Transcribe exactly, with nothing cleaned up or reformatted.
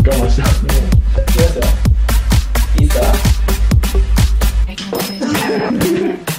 我慢しよう。いきますよ。いいっすか？